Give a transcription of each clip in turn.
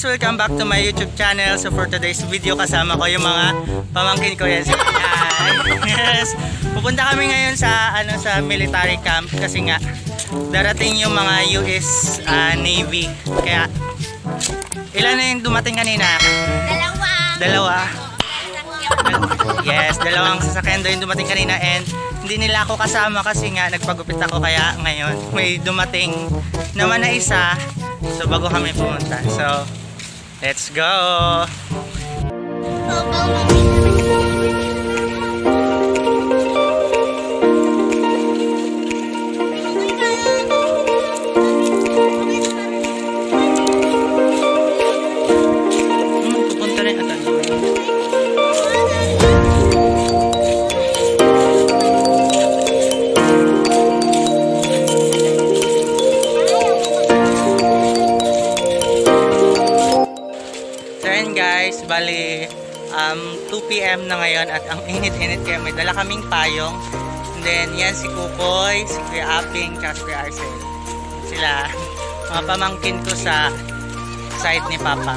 welcome back to my YouTube channel. So for today's video, kasama ko yung mga pamangkin ko yan. Yes. Pupunta kami ngayon sa sa military camp kasi nga darating yung mga US Navy. Kaya ilan na yung dumating kanina? Dalawa. Yes, dalawang sasakyan daw yung dumating kanina, and hindi nila ako kasama kasi nga nagpagupit ako, kaya ngayon may dumating naman na isa. So bago kami pumunta. So let's go. Pupunta rin ata. Guys, bali 2 PM na ngayon at ang init-init, kaya may dala kaming payong. And then yan si Kukoy, si Kuya Aping, at si Kuya Arcel. Sila mga pamangkin ko sa side ni Papa.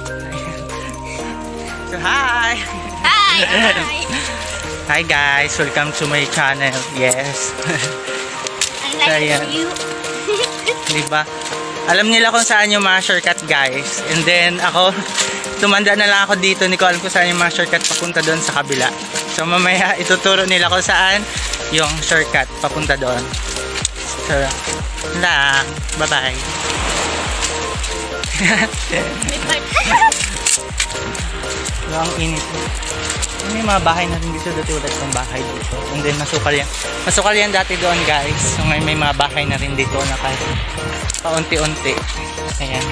So hi! Hi! Hi guys, welcome to my channel. Yes. I like you. Diba? Alam nila kung saan yung mga shortcut, guys. And then ako, tumanda na lang ako dito, hindi ko alam kung saan yung mga shortcut papunta doon sa kabila. So mamaya ituturo nila kung saan yung shortcut papunta doon. So lang, bye bye. Ang init. May mga bahay na rin dito, dati ulit ng bahay dito. And then masukal yan dati doon, guys. So ngayon may mga bahay na rin dito na kahit paunti-unti. Ayan.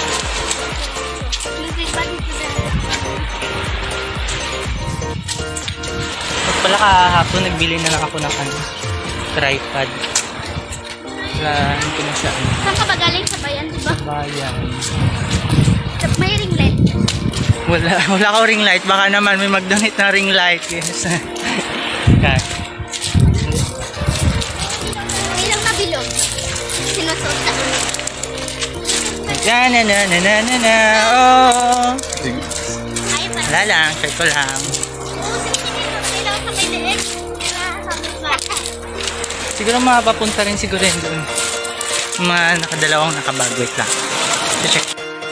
Pala kahapon nagbili na lang ako ng tripod. Ano ko na siya. Saan ka ba galing? Sa bayan, diba? Bayan. May ring light. Wala ko ring light. Baka naman may mag-donate na ring light. Yes. Okay. May lang nabilog. Sinusuot na. Na. Oh. Ay, pa. Wala lang. Check ko lang. Siguro mapapunta rin siguro yun doon. Mga nakadalawang nakabag. Wait lang. Check.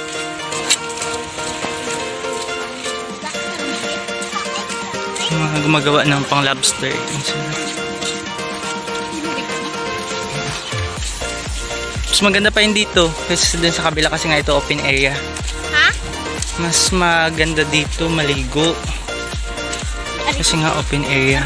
Mga gumagawa ng pang lobster. Mas maganda pa yun dito kasi dun sa kabila, kasi nga ito open area. Ha? Mas maganda dito maligo kasi nga open area.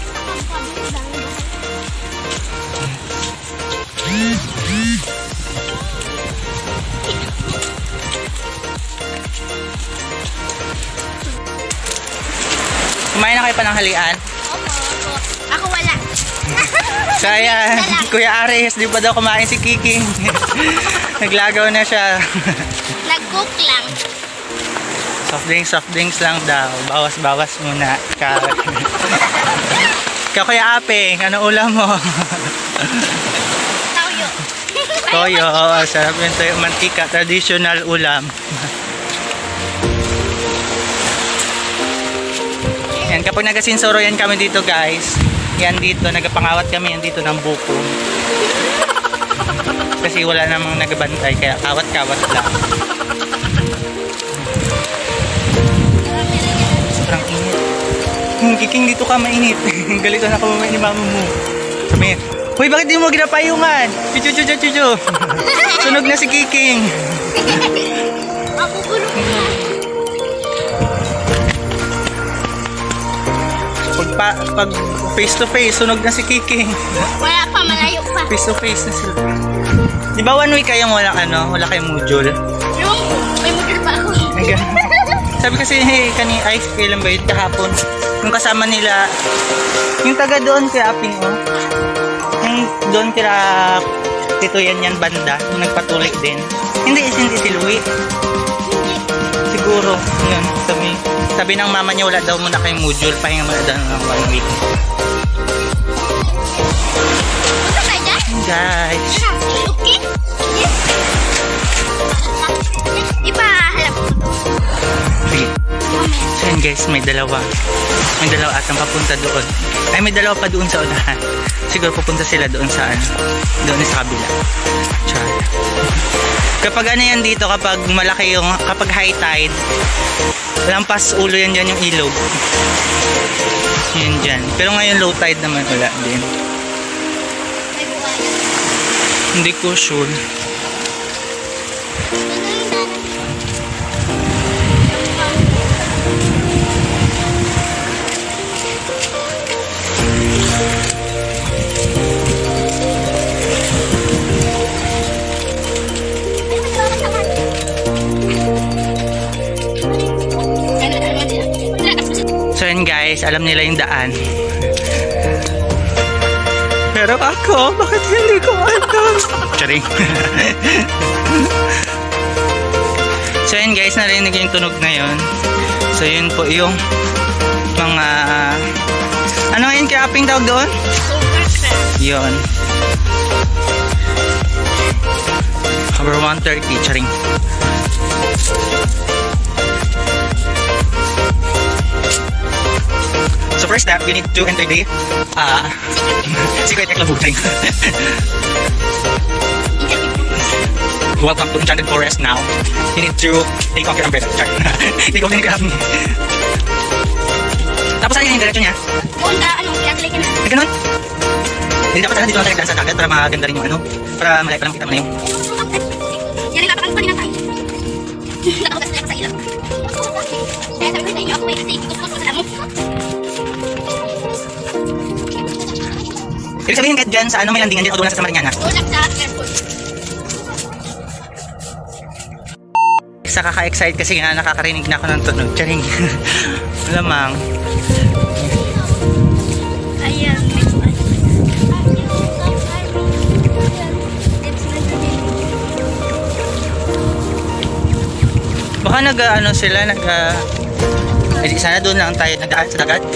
Kumain na kayo pa ng halian? Opo. Ako wala. So ayan, Kuya Ares, di pa daw kumain si Kiking. Naglagaw na siya. Nag-cook lang. Soft drinks lang daw. Bawas muna. Ikaw, Kuya Aping, ano ulam mo? Toyo. Toyo, sarap yung toyo. Mantika, traditional ulam. Yan, kapag nagasinsoro yan kami dito, guys. Yan dito, nagapangawat kami yan dito ng buko. Kasi wala namang nagabantay, kaya kawat-kawat lang. Sobrang init. Kiking, dito ka, mainit. Galito na ka mamay ni mama mo. Sabi, hoy, bakit di mo ginapayungan? Chuchu. Sunog na si Kiking. Ako gulong na. Pag face to face, sunog na si Kiking. Wala pa, malayo pa. Face to face na sila. Di ba 1 week kayong wala kayong module? Yung, may module pa ako. Sabi kasi kailan ba yun? Kahapon. Yung kasama nila, yung taga doon kaya Aping, yung doon kira Tito yan banda, yung nagpatulik din. Hindi si Louie. Siguro, yun. Sabi ng mama niya, wala daw muna kayong module, pahinga muna daw ng 1 week. Guys. Ipahalap may dalawa. May dalawa atang papunta doon. Ay, may dalawa pa doon sa unahan. Siguro pupunta sila doon sa ano, doon sa kabila. Char. Kapag ano yan dito, kapag malaki yung, kapag high tide, lampas ulo yan dyan yung ilog. Yun dyan. Pero ngayon low tide naman wala din. May buhaya. Hindi ko sure. Ano So yun guys, alam nila yung daan. Pero ako, bakit hindi ko alam? Charing. So yun guys, narinig yung tunog na yun. So yun po yung mga ano yun kaya aping tawag doon? Yun. Number 130, charing. So first step, you need to enter the secret Eklabug. Welcome to Enchanted Forest now. You need to take off your umbrella. Take off din yung Tapos saan yung diretso niya? Doon ka, ano, pinagalik ka na. Ay, ganun? Hindi dapat sana dito lang tayo sa dagat para maganda rin yung ano. Para malay pa lang kita mo na yung. Yan ang lapakan pa rin ang tayo. Nakakas na sa ilaw. Kaya sabi ko sa inyo, ako may kasi gusto ko sa lamok. Ibig sabihin kahit dyan sa ano may landingan din o doon sa Mariana. Doon lang sa airport. Sa kaka-excite kasi nga nakakarinig na ako ng tunog. Charing. Lamang. Ayan. Baka nag-ano sila, eh, sana doon lang tayo nagdaan sa dagat.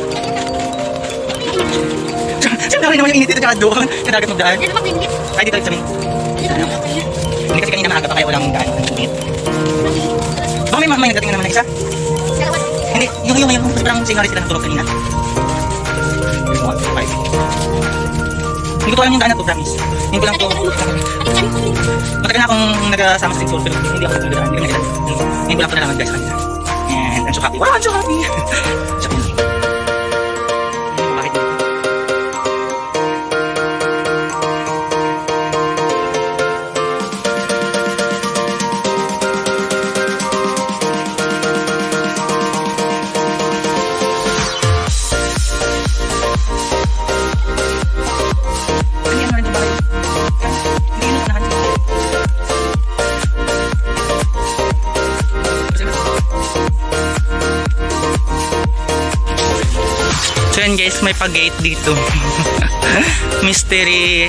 Siyempre naman yung init dito tsaka doon sa dagat magdaan. Yan naman pinigit. Ay, dito sa main. Yan naman pinigit. Hindi kasi kanina maaga pa kaya walang daan. Baka may nagdating na naman na isa? Dalawa. Hindi, yung kasi parang singaris sila ng tulog kanina. Hindi ko to alam yung daan na to, promise. Hindi ko lang to. Matagal na akong nagasama sa Sigsul pero hindi ako nagdaan. Hindi ko nagdaan. Ngayon ko lang to nalaman guys kanina. And I'm so happy. Wow, I'm so happy! So, yun. Bakit? So yan guys, may pag-gate dito. Mystery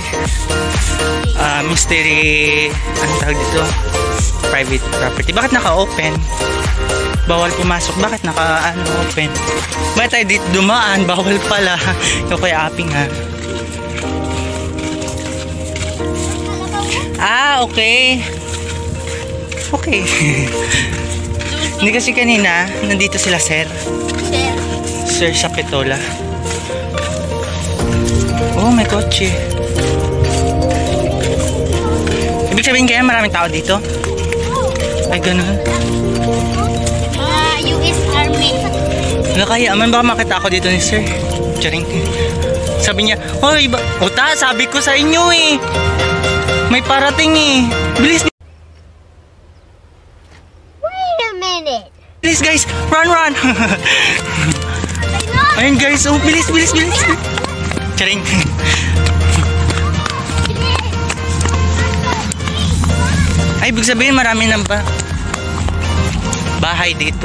ano tawag dito? Private property. Bakit naka-open? Bawal pumasok. Bakit naka-open? Bakit tayo dito dumaan? Bawal pala. Yung kaya aping ha. Ah, okay. Okay. Hindi kasi kanina nandito sila sir. Sir sa Petola. Oh, may kotse. Ibig sabihin kaya maraming tao dito? Ay, ganun. US Army. Nakaya, man baka makita ako dito ni sir. Charing. Sabi niya, hoy, Uta, sabi ko sa inyo eh. May parating eh. Bilis. Wait a minute. Bilis guys, run. Ayun guys, oh, bilis. Charing. Ay, ibig sabihin marami nang bahay dito.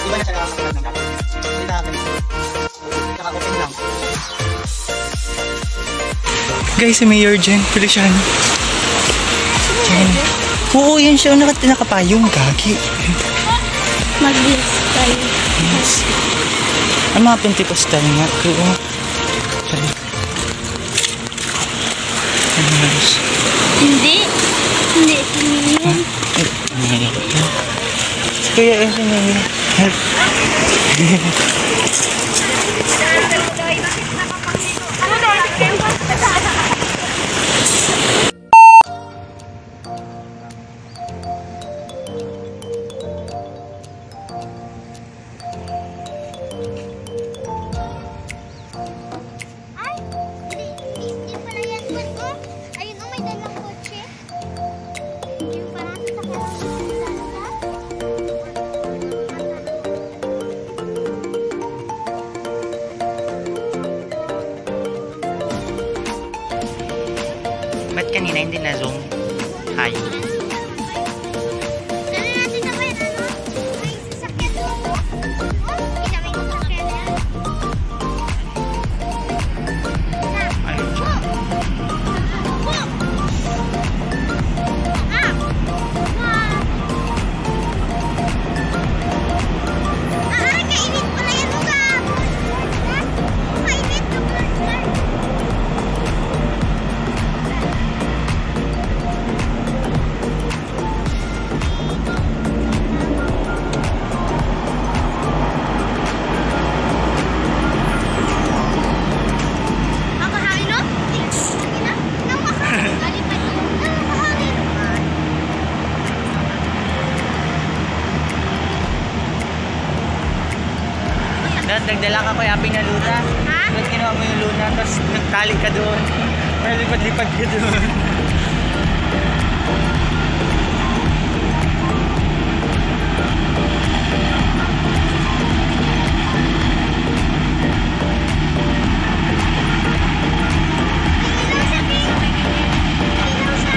Iba na siya nakakapit ng gabi. Hindi nakakapit. Nakakapit lang. Guys, si Mayor Jen Feliciano. Jen. Oo, yan siya. Nakapayong. Gagi. Mag-bless tayo. Yes. Ang mga Pentecostal nga. Oo. Sorry. Hindi. Hindi. Hindi. Kaya ito na yun. Help. Hindi pala yan. Ayun, may dalang kotse. Yung parang Ba't kanina hindi na zoom? Hi. Dali natin na ba yun, ano? May sasakyan doon. Kita may sasakyan yan. Ayun siya. Kainit pala yan, Luka. Kainit na pala. Ang kahangin, no? Sige na. Nang makahangin. Galipad. Nang makahangin. Dahil nagdala ka ko yaping na luna. Ha? Ba't ginawa mo yung luna? Tapos nagtali ka doon. Malipad-lipad ka doon. Ilaw siya, Ping. Ilaw siya.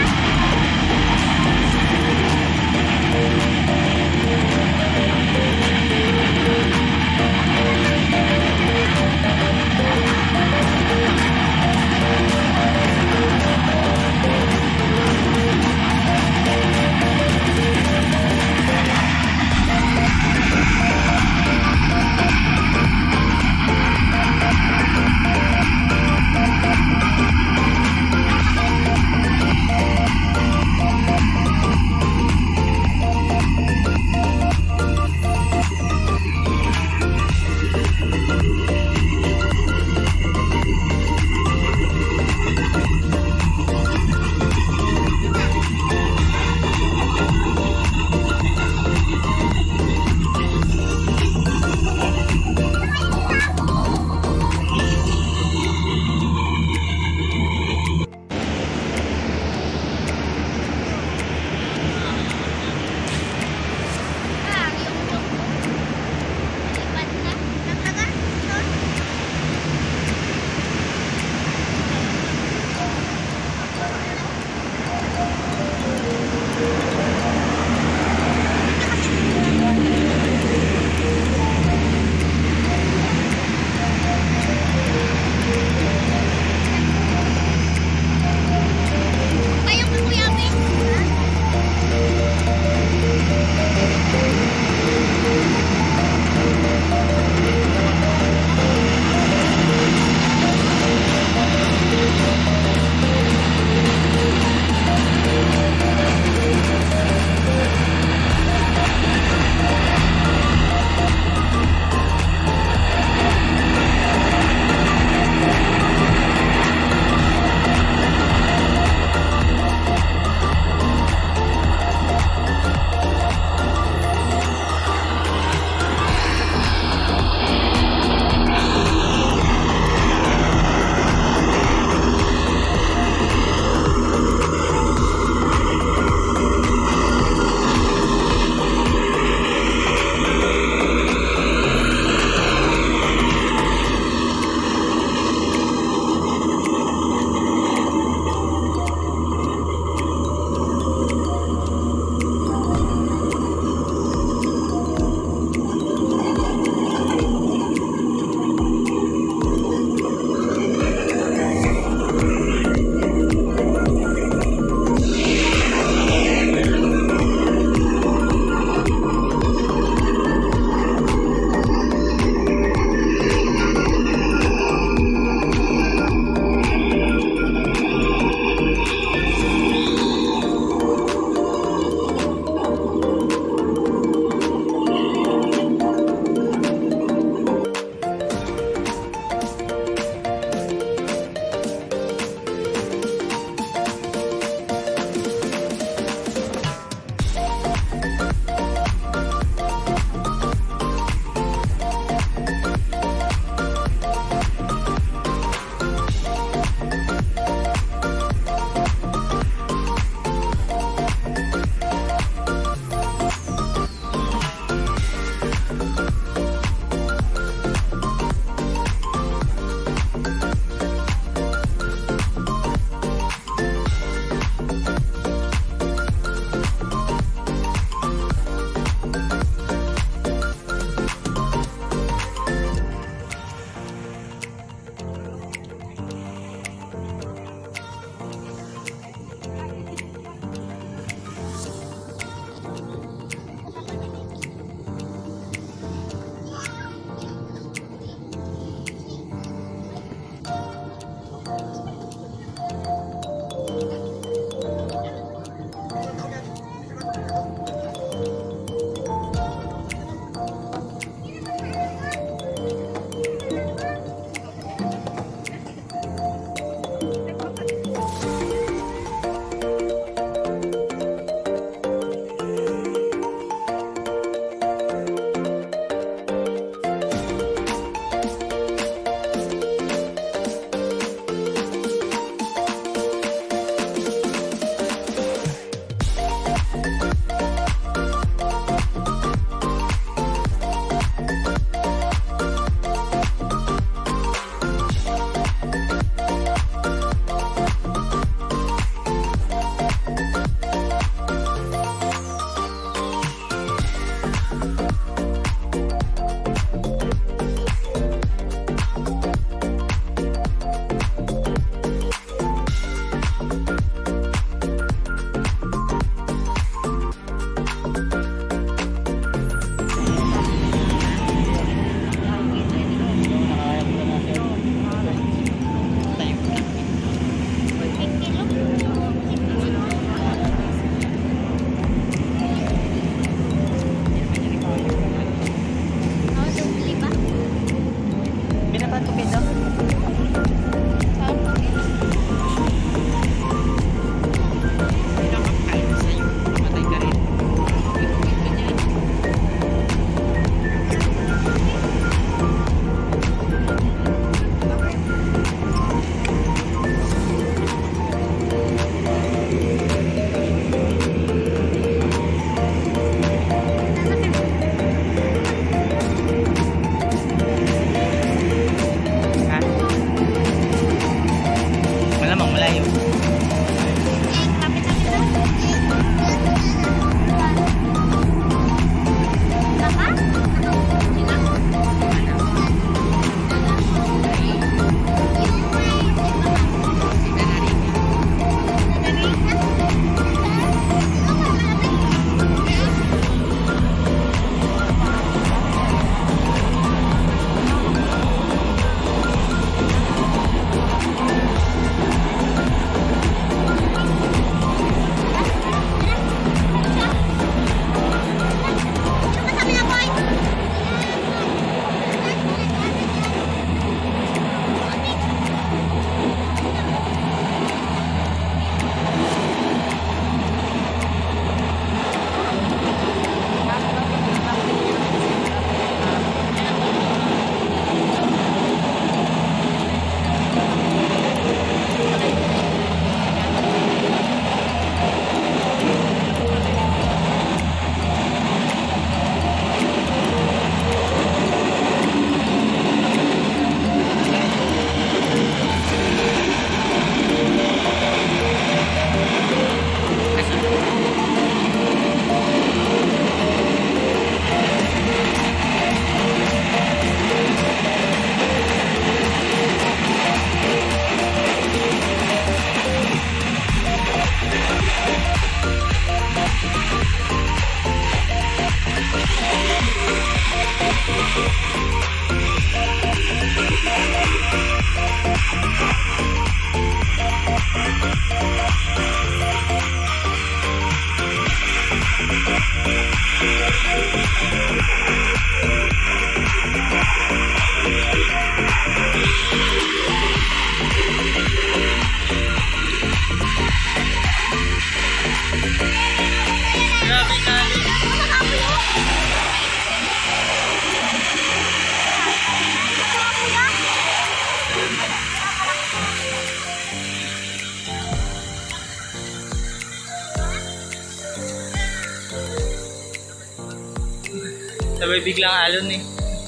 Sabay biglang alon eh.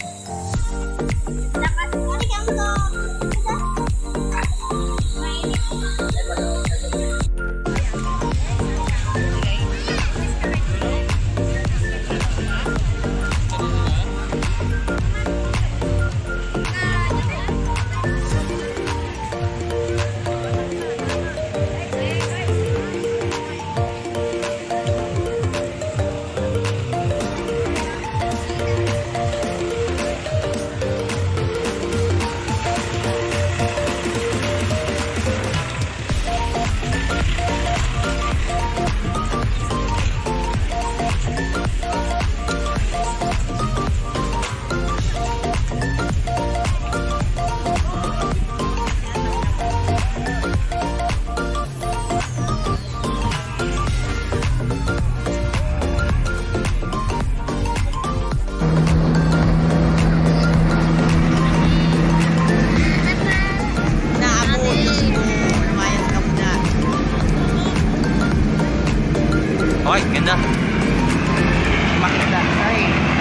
Okay, ganda. Maganda. Ay.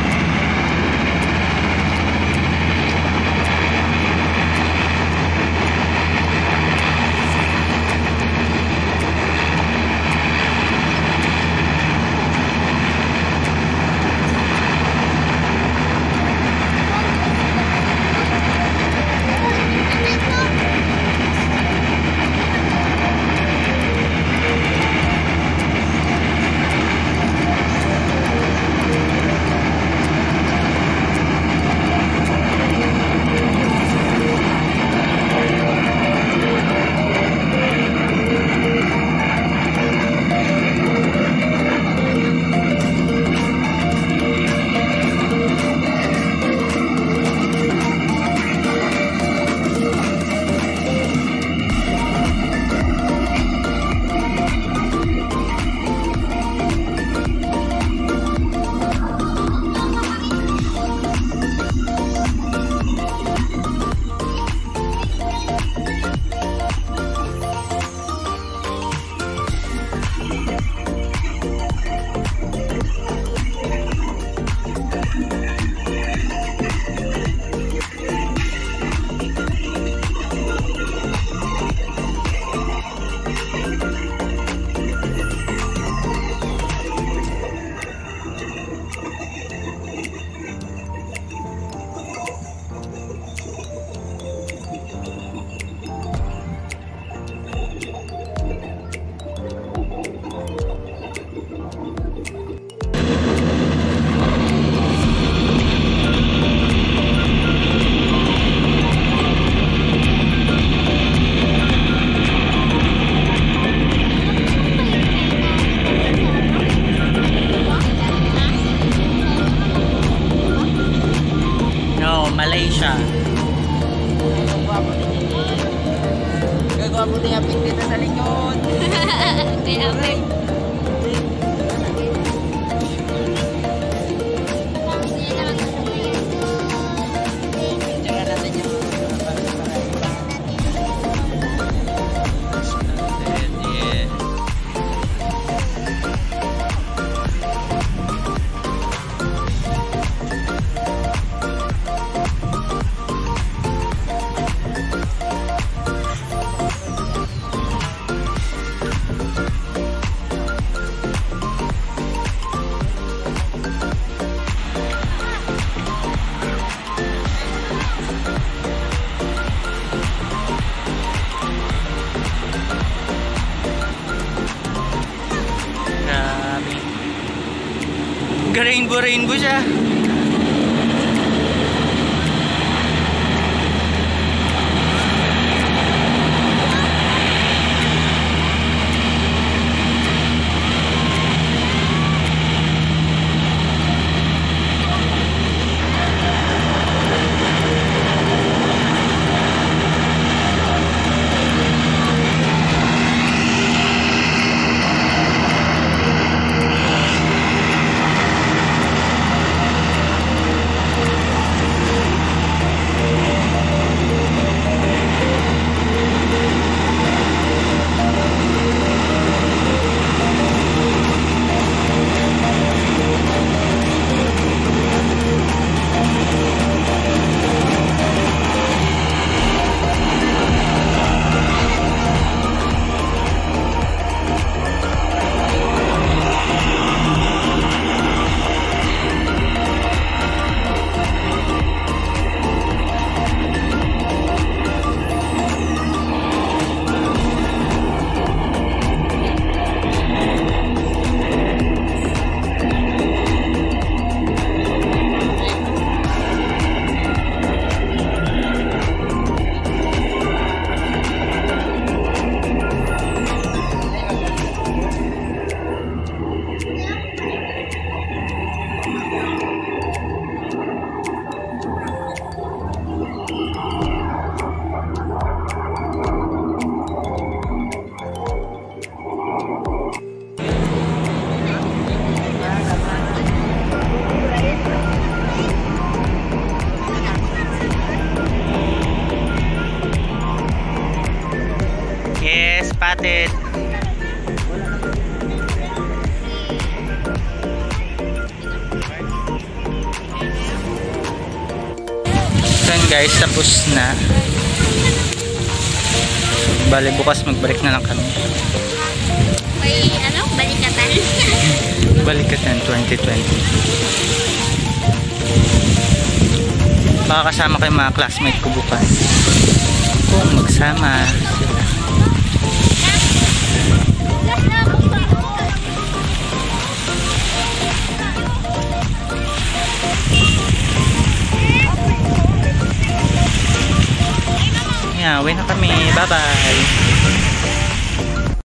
Malaysia. Gagawa mo na yung dito sa likod. Kaya apik. Tsaka natin yung Rainbow siya. hatid. So yun guys, tapos na. Bale bukas magbalik na lang kami. May ano, balikatan. Balikatan 2020. Baka kasama ko yung mga classmate ko bukas. Kung magsama sila. Yeah, uwi na kami. Bye-bye.